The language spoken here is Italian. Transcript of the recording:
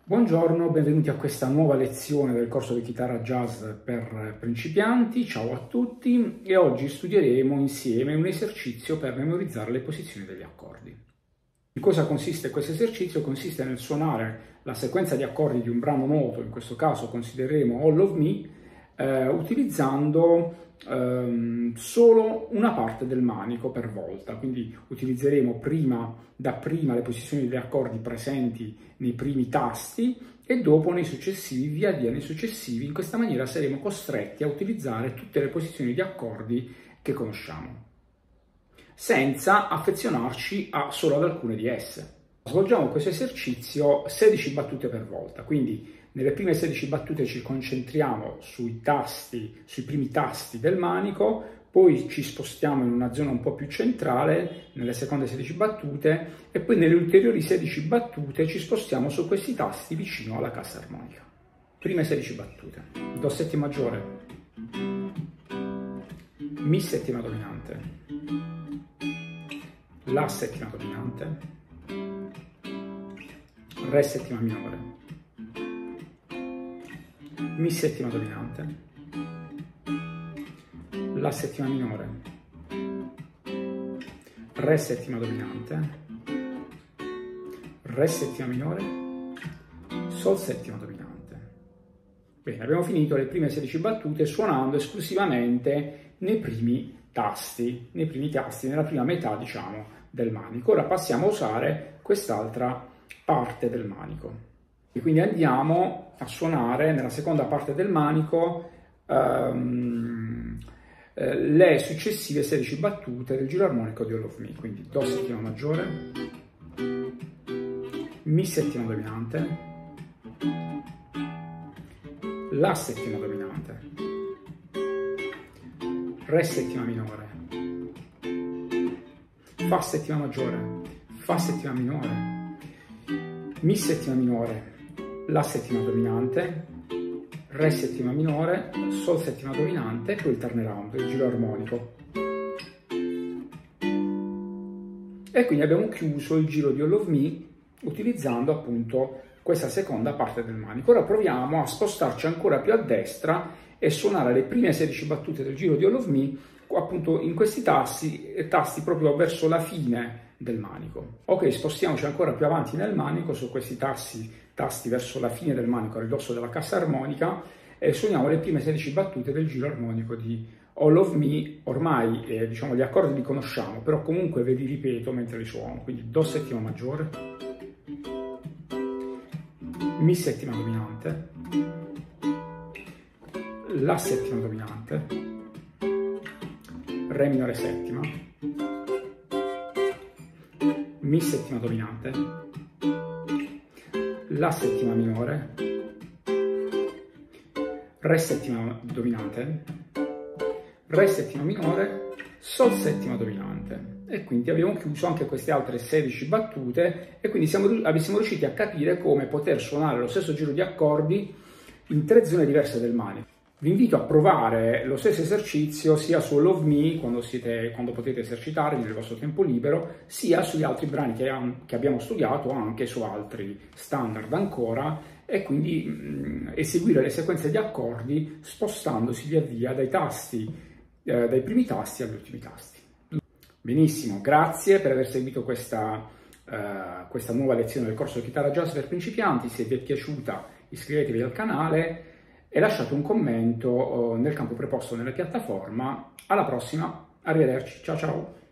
Buongiorno, benvenuti a questa nuova lezione del corso di chitarra jazz per principianti. Ciao a tutti e oggi studieremo insieme un esercizio per memorizzare le posizioni degli accordi. In cosa consiste questo esercizio? Consiste nel suonare la sequenza di accordi di un brano noto, in questo caso considereremo All of Me, utilizzando solo una parte del manico per volta, quindi utilizzeremo dapprima le posizioni degli accordi presenti nei primi tasti e dopo nei successivi, via via nei successivi. In questa maniera saremo costretti a utilizzare tutte le posizioni di accordi che conosciamo, senza affezionarci solo ad alcune di esse. Svolgiamo questo esercizio 16 battute per volta, quindi nelle prime 16 battute ci concentriamo sui primi tasti del manico, poi ci spostiamo in una zona un po' più centrale nelle seconde 16 battute e poi nelle ulteriori 16 battute ci spostiamo su questi tasti vicino alla cassa armonica. Prime 16 battute. Do settima maggiore, Mi settima dominante, La settima dominante, Re settima minore, Mi settima dominante, La settima minore, Re settima dominante, Re settima minore, Sol settima dominante. Bene, abbiamo finito le prime 16 battute suonando esclusivamente nei primi tasti, nella prima metà, diciamo, del manico. Ora passiamo a usare quest'altra parte del manico. E quindi andiamo a suonare nella seconda parte del manico le successive 16 battute del giro armonico di All of Me. Quindi Do settima maggiore, Mi settima dominante, La settima dominante, Re settima minore, Fa settima maggiore, Fa settima minore, Mi settima minore, La settima dominante, Re settima minore, Sol settima dominante e poi il turnaround, il giro armonico. E quindi abbiamo chiuso il giro di All of Me utilizzando appunto questa seconda parte del manico. Ora proviamo a spostarci ancora più a destra e suonare le prime 16 battute del giro di All of Me appunto in questi tasti proprio verso la fine del manico. Ok, spostiamoci ancora più avanti nel manico su questi tasti verso la fine del manico a ridosso della cassa armonica e suoniamo le prime 16 battute del giro armonico di All of Me. Ormai diciamo gli accordi li conosciamo, però comunque ve li ripeto mentre li suono. Quindi Do settima maggiore, Mi settima dominante, La settima dominante, Re minore settima, Mi settima dominante, La settima minore, Re settima dominante, Re settima minore, Sol settima dominante. E quindi abbiamo chiuso anche queste altre 16 siamo riusciti a capire come poter suonare lo stesso giro di accordi in 3 zone diverse del manico. Vi invito a provare lo stesso esercizio sia su All of Me, quando potete esercitarvi nel vostro tempo libero, sia sugli altri brani che abbiamo studiato, anche su altri standard ancora, e quindi eseguire le sequenze di accordi spostandosi via via dai primi tasti agli ultimi tasti. Benissimo, grazie per aver seguito questa nuova lezione del corso di chitarra jazz per principianti. Se vi è piaciuta iscrivetevi al canale e lasciate un commento nel campo preposto nella piattaforma. Alla prossima, arrivederci, ciao ciao!